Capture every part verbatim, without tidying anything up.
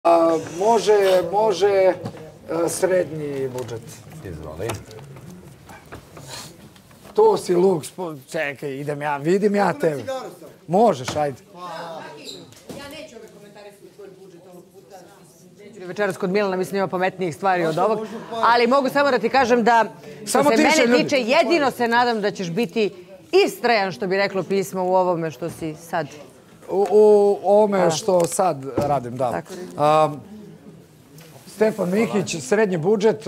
Može, može srednji budžet. Izvoli. To si Luk, čekaj, idem ja, vidim ja tebe. Možeš, ajde. Ja neću ove komentarisati tvoj budžet ovog puta. Neću večeras kod Milana, mislim ima pametnijih stvari od ovog. Ali mogu samo da ti kažem da, što se mene tiče, jedino se nadam da ćeš biti istrajan, što bi reklo pismo, u ovome što si sad. U ovome što sad radim, da. Stefan Mihić, srednji budžet.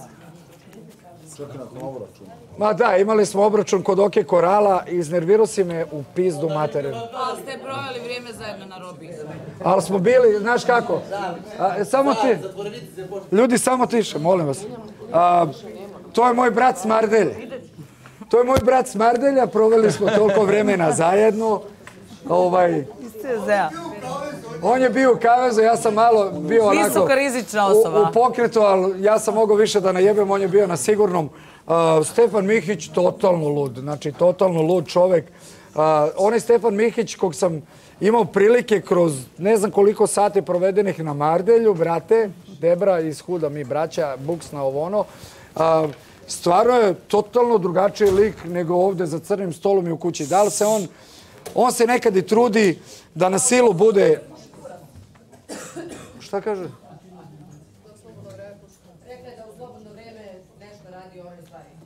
Ma da, imali smo obračun kod Oke Korala, iznervirao si me u pizdu materinu. Ali ste proveli vrijeme zajedno na robiji. Ali smo bili, znaš kako? Samo ti, ljudi samo tiše, molim vas. To je moj brat Smardelj. To je moj brat Smardelja, proveli smo toliko vremena zajedno. On je bio u kavezu, ja sam malo bio onako u pokretu, ali ja sam mogao više da najebem, on je bio na sigurnom. Stefan Mihić, totalno lud, znači totalno lud čovek. Onaj Stefan Mihić kog sam imao prilike kroz ne znam koliko sati provedenih na Mardelju, brate, Debra iz Huda, mi braća, Buks na ovo ono. Stvarno je totalno drugačiji lik nego ovde za crnim stolom i u kući. Da li se on, on se nekad i trudi da na silu bude... Šta kaže? Rekla je da u slobodno vreme nešto radi o ovim stvarima.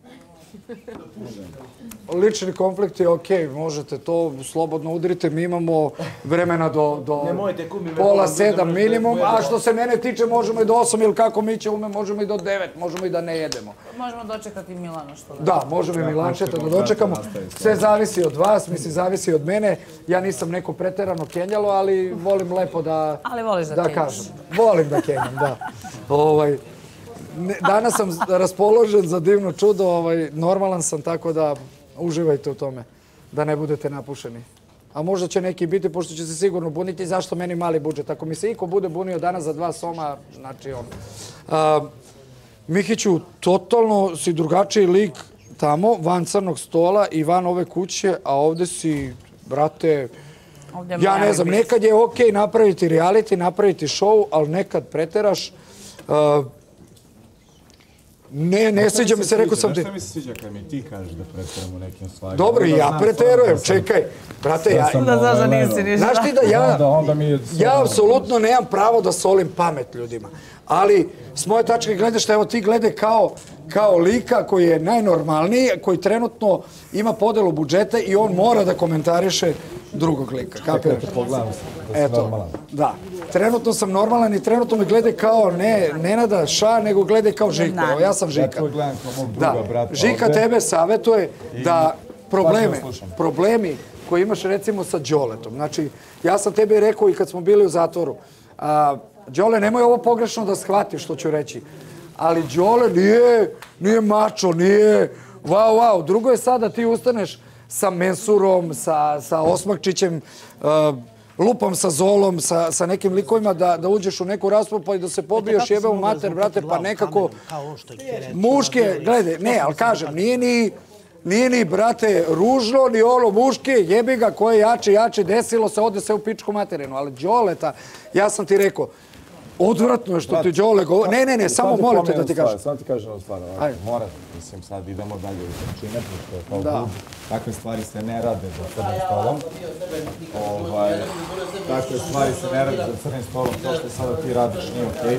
Lični konflikt je okej, možete to slobodno udrite. Mi imamo vremena do pola sedam minimum, a što se mene tiče možemo i do osam ili kako mi ćemo, možemo i do devet, možemo i da ne jedemo. Možemo dočekati Milano što da. Da, možemo i Milančeta da dočekamo. Sve zavisi od vas, mislim, zavisi od mene. Ja nisam neko preterano kenjalo, ali volim lepo da kažem. Ali voliš da kenjaš. Volim da kenjam, da. Danas sam raspoložen za divno čudo, normalan sam, tako da uživajte u tome, da ne budete napušeni. A možda će neki biti, pošto će se sigurno buniti, zašto meni mali budžet? Ako mi se iko bude bunio danas za dva soma, znači on. Mihiću, totalno si drugačiji lik tamo, van crnog stola i van ove kuće, a ovde si, brate, ja ne znam, nekad je okej napraviti reality, napraviti show, ali nekad preteraš. Ne, ne sviđa mi se, rekao sam ti... Šta mi se sviđa kad mi ti kažeš da preteramo nekim stvarima? Dobro, i ja preterujem, čekaj. Brate, ja... Da znaš da nisi ništa. Znaš ti da ja... Ja apsolutno nemam pravo da solim pamet ljudima. Ali, s moje tačke gledašta, evo ti glede kao lika koji je najnormalniji, koji trenutno ima podelu budžeta i on mora da komentariše drugog lika. Čekaj da te pogledam da si normalan. Da. Trenutno sam normalan i trenutno me glede kao ne Nenada Ša, nego glede kao Žika. Evo, ja sam Žika. Ja tvoj gledam kao mog druga brata ovde. Žika tebe savjetuje da problemi koje imaš recimo sa Đoletom. Znači, ja sam tebi rekao i kad smo bili u zatvoru, Đole, nemoj ovo pogrešno da shvatiš što ću reći, ali Đole nije mačo, nije wow, wow. Drugo je sad da ti ustaneš sa Mensurom, sa Osmakčićem, lupom sa Zolom, sa nekim likovima, da uđeš u neku raspravu pa i da se pobiješ jebe u mater, brate, pa nekako muške, gledaj, ne, ali kažem, nije ni, brate, ružno, ni ono muške, jebi ga, koje je jače, jače, desilo se, ode se u pičku materinu, ali Đoleta, ja sam ti rekao, odvratno je što ti Đole govori. Ne, ne, ne, samo molim te da ti kažem. Samo ti kažem jednu stvar. Morat, mislim, sad idemo dalje u trčine, pošto je kao bud. Takve stvari se ne rade za crnim stolom. Takve stvari se ne rade za crnim stolom. To što sada ti radiš nije okej.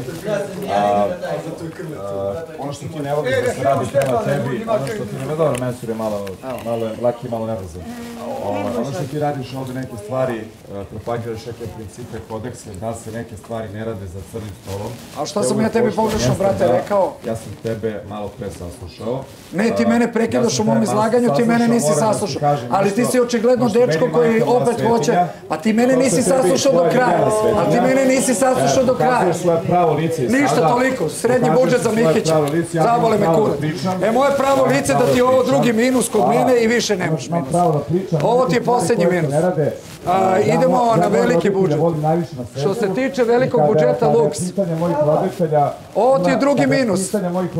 Ono što ti ne voliš da se radi prema tebi, ono što ti ne dobro, Mensur je malo laki i malo nervozan. Ono što ti radiš ovde neke stvari, propagiraš neke principe, kodekse, da se neke stvari ne rade za crnim stolom. A šta sam ja tebi pogrešno, brate, rekao? Ja sam tebe malo pre saslušao. Ne, ti mene prekidaš u mom izlaganju, ti mene nisi saslušao. Ali ti si očigledno dečko koji opet hoće... Pa ti mene nisi saslušao do kraja. Ali ti mene nisi saslušao do kraja. Pokazuješ svoje pravo lice i sada... Ništa toliko, srednji budžet za Mihića. Zabole me kurac. E, moje pravo lice da ti je ovo drugi minus kod mene i više nemaš minus. Ovo ti je posljednji minus. Idemo na veliki budžet. Što se tiče velikog budžeta Lux, ovo ti je drugi minus.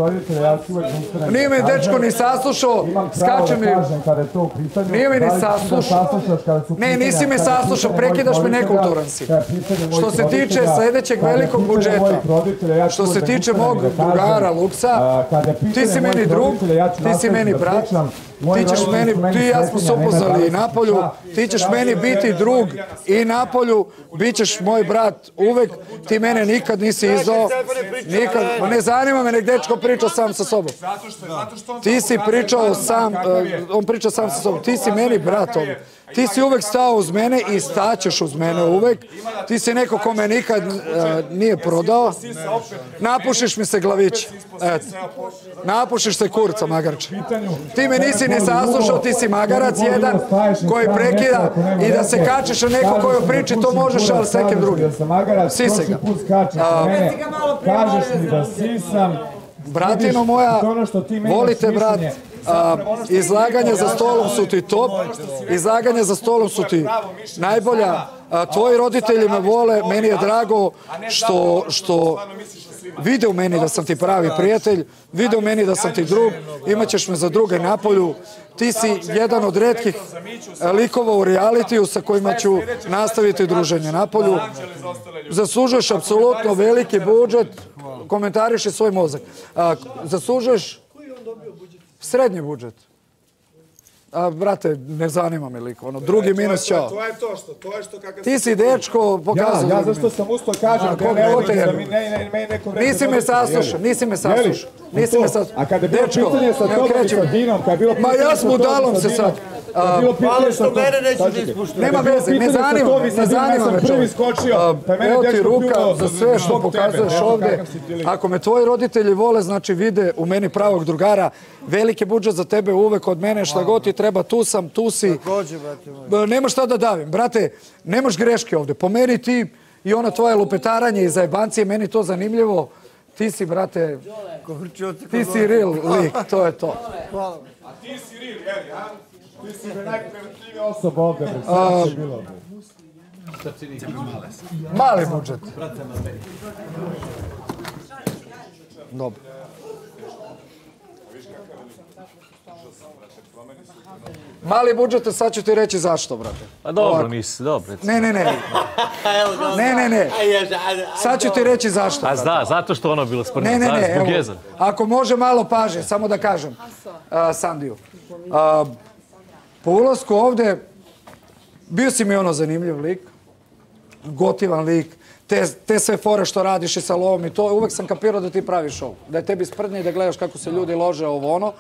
Nije me dečko ni saslušao, skače mi. Nije me ni saslušao. Ne, nisi me saslušao, prekidaš me, nekulturan si. Što se tiče sljedećeg velikog budžeta, što se tiče mog drugara Luxa, ti si meni drug, ti si meni brat, ti ćeš meni, ti i ja smo se upoznali i napolju, ti ćeš meni biti drug i napolju, bit ćeš moj brat uvek, ti mene nikad nisi izdao, nikad, ma ne zanima me, nek dečko priča sam sa sobom. Ti si pričao sam, on priča sam sa sobom, ti si meni brat ovdje. Ti si uvek stao uz mene i staćeš uz mene uvek. Ti si neko ko me nikad nije prodao. Napušiš mi se glavić. Napušiš se kurca, magarče. Ti me nisi ni saslušao, ti si magarac jedan koji prekida i da se kačeš na neko koji priči, to možeš, ali s nekim drugim. Sise ga. Kažeš mi da sisam. Bratino moja, volite brat, izlaganja za stolom su ti top, izlaganja za stolom su ti najbolja, tvoji roditelji me vole, meni je drago što vide u meni da sam ti pravi prijatelj, vide u meni da sam ti drug, imat ćeš me za druge napolju, ti si jedan od retkih likova u realitiju sa kojima ću nastaviti druženje napolju, zaslužuješ apsolutno veliki budžet, komentariši svoj mozak. Zaslužuješ srednji budžet. Brate, ne zanima me liko. Ono, drugi minus, čao. To je to što, to je što kakav... Ti si dečko pokazao. Ja, ja zašto sam usto kažem, da ne volim da mi meni neko... Nisi me saslušao, nisi me saslušao. Nisi me saslušao. A kada je bilo pitanje sa tobom i sa Dinom, kada je bilo pitanje sa tobom i sa Dinom... Ma ja s budalom se sad. Hvala što mene neću da ispuštiti. Nema veze, ne zanima me, ne zanima me čovjek. Evo ti ruka za sve što pokazuješ ovdje. Ako me tvoji roditelji vole, znači vide u meni pravog drugara, veliki budžet za tebe uvek od mene, šta god ti treba, tu sam, tu si. Nema šta da davim, brate, nemaš greške ovdje. Po meni ti i ono tvoje lupetaranje i zajebancije, meni to zanimljivo. Ti si, brate, ti si real lik, to je to. Hvala. A ti si real, jeli, a? Ti si me najpreventivnija osoba ovdje, bre, sve će bilo. Mali budžet. Dobro. Mali budžet, sad ću ti reći zašto, brate. Pa dobro, nisi, dobro. Ne, ne, ne. Ne, ne, ne. Sad ću ti reći zašto, brate. A da, zato što ono bilo spremno. Ne, ne, ne, zbog evo. jeza. Ako može malo pažnje, samo da kažem. Sandiju. Po ulasku ovde, bio si mi ono zanimljiv lik. Gotivan lik. Te sve fore što radiš i sa lovom i to, uvek sam kapirao da ti praviš šov. Da je tebi sprdnje i da gledaš kako se ljudi lože ovo ono.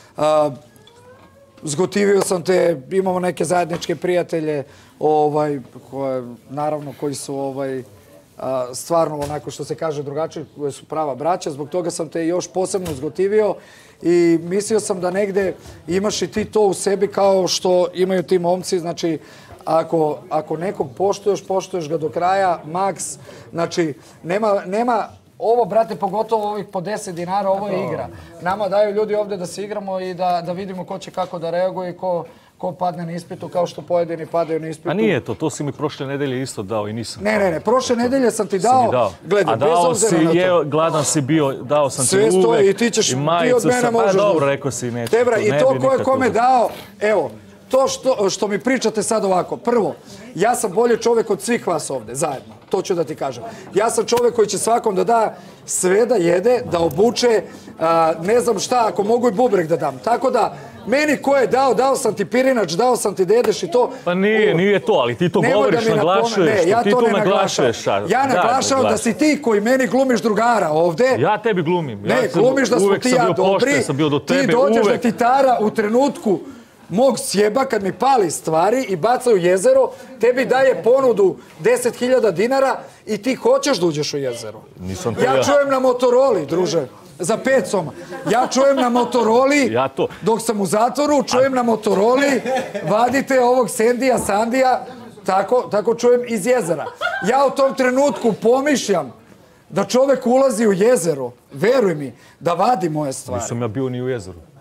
Zgotivio sam te, imamo neke zajedničke prijatelje, naravno koji su stvarno onako što se kaže drugačije, koje su prava braća, zbog toga sam te još posebno zgotivio i mislio sam da negde imaš i ti to u sebi kao što imaju ti momci, znači ako nekog poštuješ, poštuješ ga do kraja, maks, znači nema... Ovo, brate, pogotovo ovih po deset dinara, ovo je igra. Nama daju ljudi ovdje da se igramo i da vidimo ko će kako da reaguje i ko padne na ispitu, kao što pojedini padaju na ispitu. A nije to, to si mi prošle nedelje isto dao i nisam. Ne, ne, ne, prošle nedelje sam ti dao, gledaj, bez obzira na to. Gladan si bio, dao sam ti uvek. Sve stoji i ti ćeš, ti od mene možeš... Pa dobro, rekao si neću. Tebra, i to ko je kome dao, evo, to što mi pričate sad ovako, prvo, ja sam bolji čovjek od svih vas ovdje, zajedno, to ću da ti kažem. Ja sam čovjek koji će svakom da da sve da jede, da obuče, ne znam šta, ako mogu i bubreg da dam. Tako da, meni ko je dao, dao sam ti pirinač, dao sam ti dedeš i to... Pa nije, nije to, ali ti to govoriš, naglašuješ, ti to naglašuješ. Ja naglašavam da si ti koji meni glumiš drugara ovdje. Ja tebi glumim. Ne, glumiš da smo ti ja dobri, ti dođeš da ti tara u trenutku mog sjeba kad mi pali stvari i baca u jezero, tebi daje ponudu deset hiljada dinara i ti hoćeš da uđeš u jezero. Ja čujem na Motoroli, druže, za pet soma. Ja čujem na Motoroli, dok sam u zatvoru, čujem na Motoroli, vadite ovog Sendija, Sandija, tako čujem iz jezera. Ja u tom trenutku pomišljam da čovek ulazi u jezero, veruj mi, da vadi moje stvari. Nisam ja bio ni u jezeru.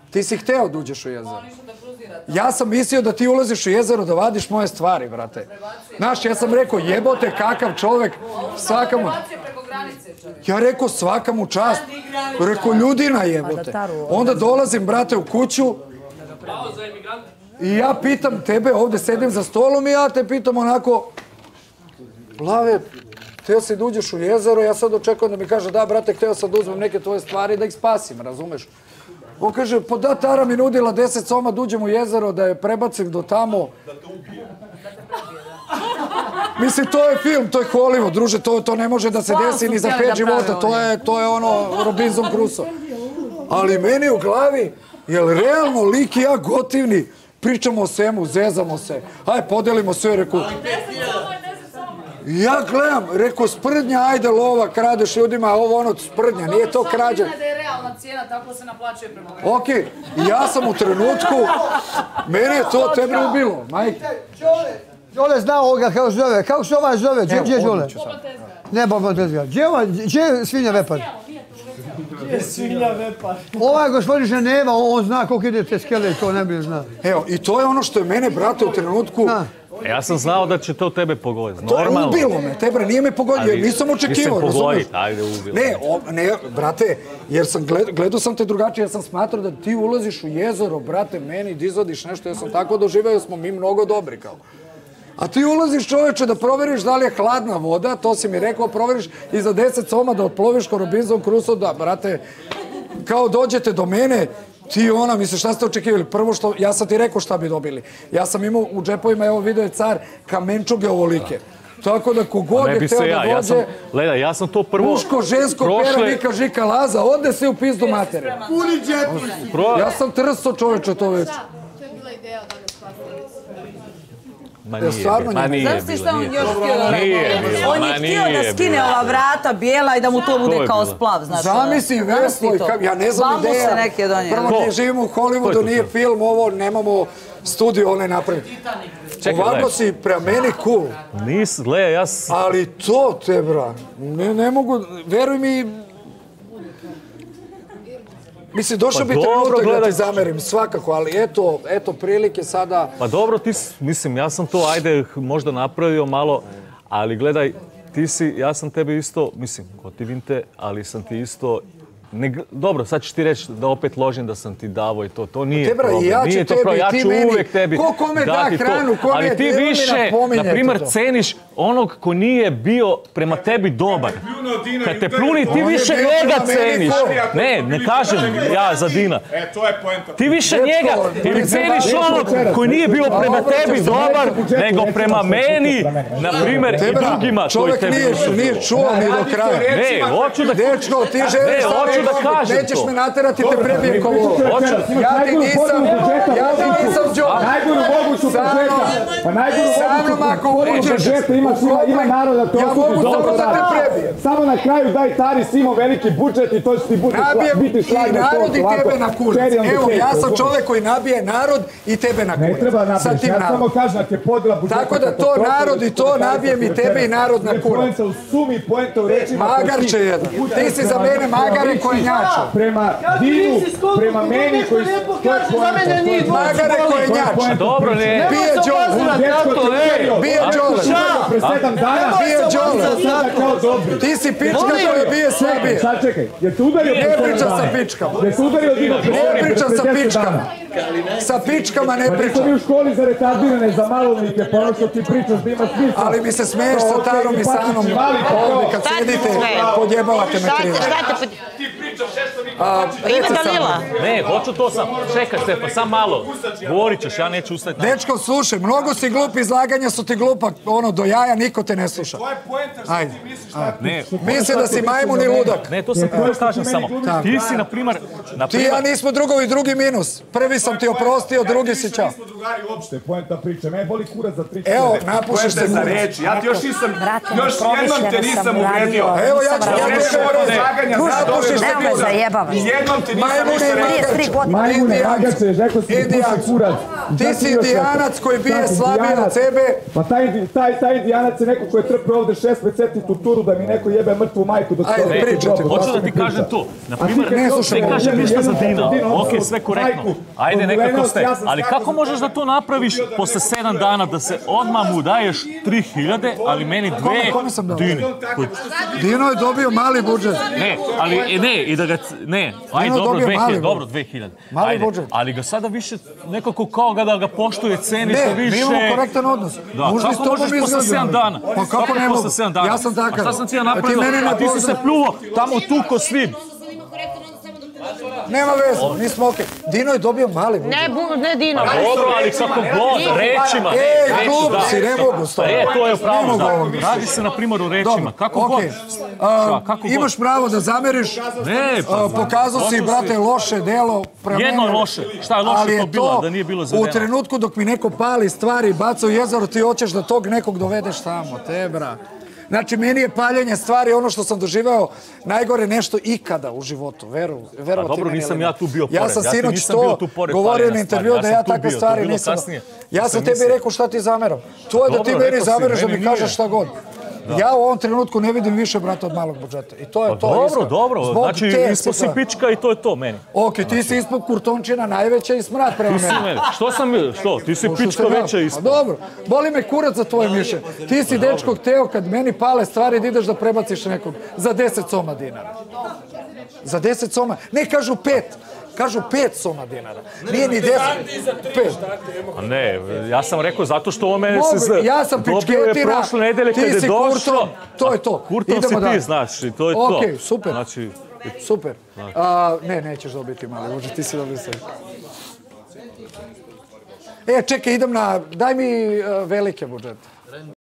Ti si hteo da uđeš u jezero. Ja sam mislio da ti ulaziš u jezero da vadiš moje stvari, brate. Znaš, ja sam rekao, jebote, kakav čovek, svaka mu... Ja rekao, svaka mu čast. Rekao, ljudina jebote. Onda dolazim, brate, u kuću i ja pitam tebe, ovde sedim za stolom i ja te pitam onako, Lave, hteo si da uđeš u jezero, ja sad očekujem da mi kaže, da, brate, hteo sam da uzmem neke tvoje stvari da ih spasim, razumeš? On kaže, pa da, Tara mi nudila deset soma da uđem u jezero, da je prebacim do tamo. Da te ubije. Mislim, to je film, to je Hollywood, druže, to, to ne može da se desi ni za pet života, to je, to je ono Robinson Crusoe. Ali meni u glavi, jel realno lik i ja gotivni, pričamo o svemu, zezamo se, aj, podelimo sve, reku. Ja gledam, rekao, sprdnja, ajde lova, kradeš ljudima, ovo ono, sprdnja, nije to krađa. Da je realna cijena, tako se naplaćuje prema vremenu. Okej, ja sam u trenutku, mene je to tebe ubilo, majke. Đole zna ovoga kako se zove, kako se ovaj zove, gdje je Đole? Ne, Boban Tezga. Gdje je svinja vepar? Gdje je svinja vepar? Ovaj gospodin nema, on zna koliko ide te skele, to ne bi znao. Evo, i to je ono što je mene, brate, u trenutku... Ja sam znao da će to tebe pogoditi. To je ubilo me, tebra, nije me pogodio, nisam očekivao, razumiješ? Ajde, ubilo. Ne, ne, brate, jer sam gledao sam te drugačije, ja sam smatrao da ti ulaziš u jezero, brate, meni da izvadiš nešto, ja sam tako doživeo, smo mi mnogo dobri, kao. A ti ulaziš, čoveče, da proveriš da li je hladna voda, to si mi rekao, proveriš i za deset soma da otploviš ko Robinson Crusoe, da, brate, kao dođete do mene, ti ona, misliš, šta ste očekivali? Prvo što, ja sam ti rekao šta bi dobili. Ja sam imao u džepovima, evo video je car, kamenčuge ovolike. Tako da kogod je hteo da dođe... Gleda, ja sam to prvo... Muško, žensko, pera, Mika, Žika, Laza, ode se u pizdu matere. Puni džepovi. Ja sam trso, čoveče, to već. To je bila ideja da ga spasili. Ma nije bilo, ma nije bilo. Znaš ti šta on još htio da radi? On je htio da skine ova vrata bijela i da mu to bude kao splav, znaš. Zamisli, Veslo, ja ne znam ideja. Prvo mi živimo u Hollywoodu, nije film, ovo, nemamo studio, one napraviti. Ovako si prema meni cool. Nis, gle, ja sam... Ali to te, bra, ne mogu, veruj mi... Mislim, došao bi trenutak da ti zamerim, svakako, ali eto, eto prilike sada... Pa dobro, ti, mislim, ja sam to, ajde, možda napravio malo, ali gledaj, ti si, ja sam tebe isto, mislim, gotivim te, ali sam ti isto... Dobro, sad ću ti reći da opet ložim da sam ti davo i to, to nije problem. Nije to problem, ja ću uvek tebi ko kome da hranu, ko ali ti više, na primjer, ceniš onog ko nije bio prema tebi dobar. Kad te pluni, ti više njega ceniš. Ne, ne kažem ja za Dina. E, to je poenta. Ti više njega, ili ceniš onog koji nije bio prema tebi dobar, nego prema meni, na primjer, i drugima koji tebi... Čovjek nije čuo ni do kraja. Ne, hoću da... Dečko, ti želiš da kažem to. Nećeš me naterati te prebijem ko volo. Ja ti nisam, ja ti nisam Đole. Najgoru moguću početka. Pa najgoru moguću početka. Ima naroda, to mogu samo da te prebijem. Samo na kraju daj Tari Simo veliki budžet i to će ti biti šlag na to. I narod i tebe na kurac. Evo, ja sam čovek koji nabije narod i tebe na kurac. Ne treba nabiš, ja samo kažem da ti je podela budžeta. Tako da to narod i to nabijem i tebe i narod na kurac. Poenta u sumi, poenta u rečima. Magarče jedan. Ti si za mene magare koji njača. Prema Dinu, prema meni koji su... Magare koji njača. Dobro, ne. Bije Đole. Bije Đole. Pre sedam dana. Bije Đole. Ti si pička koja bije slabije. Sad čekaj, jer te udario pre sedam dana? Ne pričam sa pičkama. Jer te udario Dino pre sedam dana? Ne pričam sa pičkama. Sa pičkama ne pričam. Pa nisam mi u školi za retardirane, za malolike, pa ono što ti pričaš da ima smisla. Ali mi se smeješ sa Tarom i Sanom. Ovdje kad sedite, podjebavate me krivo. Ti pričaš šesto mi... Ima Dalila. Ne, hoću to sam. Čekaj, Stefan, sam malo. Govorit ćeš, ja neću ustati. Dečko, slušaj, mnogo si glup, izlaganja su ti glupa, ono, do jaja, niko te ne sluša. To je poenta što ti misliš šta ti... Misli da si majmun i ludak. Ne, to sam prvo kažem samo. Ti si, na primjer... Ti i ja nismo drugovi, drugi minus. Prvi sam ti oprostio, drugi si ćao. Nismo drugari uopšte, poenta priče. Mene boli kurac za tri Evo, napušiš se za kurac. reči. Ja ti još nisam, Brate, još jednom te nisam uvredio. Evo, ja ću ja Reče od izlaganja, napušiš se Nemoj kurac. zajebavaš. Jednom te nisam Majmune ništa i rekao. trideset tri godine. Majmune, ragače, rekao si ti puši kurac. Ti si indijanac koji bije slabije od sebe. Pa taj, taj, taj indijanac je neko koji je trpio ovde šest meseci torturu da mi neko jebe mrtvu majku dok Ajde, stoji. pričajte. Hoću da ti kažem to. Na primjer, ne slušaj, ne kažem ništa za Dina. Jednom Ok, sve korektno. majku, Ajde, nekako ste. ja sam Ali skakao kako za možeš da to napraviš posle sedam dana, da se odmah mu daješ tri hiljade, ali meni dve... Kome, kome sam dao? Dini. Dino je dobio mali budžet. Ne, ali e, ne, i da ga... Ne, ajde, Dino dobro, dobio dve mali hiljade, budžet. dobro, dve hiljade. Mali Ajde, budžet. ali ga sada više nekako kao ga da ga poštuje, ceni Ne, što više... mi imamo korektan odnos. Da, Možda i s kako tobom možeš posle izgledamo. sedam dana? Pa kako ne mogu? posle sedam dana? Ja sam takav. A šta sam ti ja A napravio? ti mene ne A ti si se pozdrav. pljuo tamo tuko svim. Nema veze, nismo okej. Dino je dobio mali budžet. Ne, bu- ne Dino. Dobro, ali kako god, rečima. Ej, reči, glup da. si, ne mogu s tobom. E, to je Ne pravo, mogu da. ovo. Radi se na primjer o rečima. Dobro, Kako god. okej. A, Šta, kako god. Imaš pravo da zameriš. Ne, pa, A, pokazao si, brate, loše delo prema Jedno je meni. loše. Šta je loše Ali to bilo, da nije bilo u zavedeno? trenutku dok mi neko pali stvari, baca u jezero, ti hoćeš da tog nekog dovedeš tamo, te bra. Znači, meni je paljenje stvari ono što sam doživeo najgore nešto ikada u životu, veru, verovati A dobro, meni ili nisam ne. ja tu bio Ja pored. sam Ja ti sinoć nisam bio to tu pored govorio paljenja na intervju stvari. da Ja ja sam tu takve bio, to stvari je bilo nisam... kasnije. Ja To sam sam tebi mislio. rekao šta ti zameram. To je da ti Dobro, meni rekao si, zameraš da meni mi nije. kažeš šta god. Ja u ovom trenutku ne vidim više, brate, od malog budžeta. I to je Pa to. dobro, iskreno. dobro. Zbog Znači, te ispod si situacije. pička i to je to meni. Ok, ti si ispod kurtončina najveća i smrad prema Ti si meni. meni. Što sam, što? Ti si Slušaj pička se, da. veća Pa ispod. dobro, boli me kurac za tvoje mišljenje. Ti si dečko hteo kad meni pale stvari da ideš da prebaciš nekog za deset soma dinara. Za deset soma, ne kažu pet. Kažu pet soma dinara. Nije ni deset. Pet. A ne, ja sam rekao zato što ovo mene Mogu, se... z- ja sam dobio je pičketina, prošle nedelje ti kad je si došao. Kurton, to je to. Kurton si Idemo ti, dalje. znaš, i to je to. Okej, super. Znači, Super. A, ne, nećeš dobiti mali budžet, ti si dobio sve. E, čekaj, idem na... Daj mi uh, velike budžete.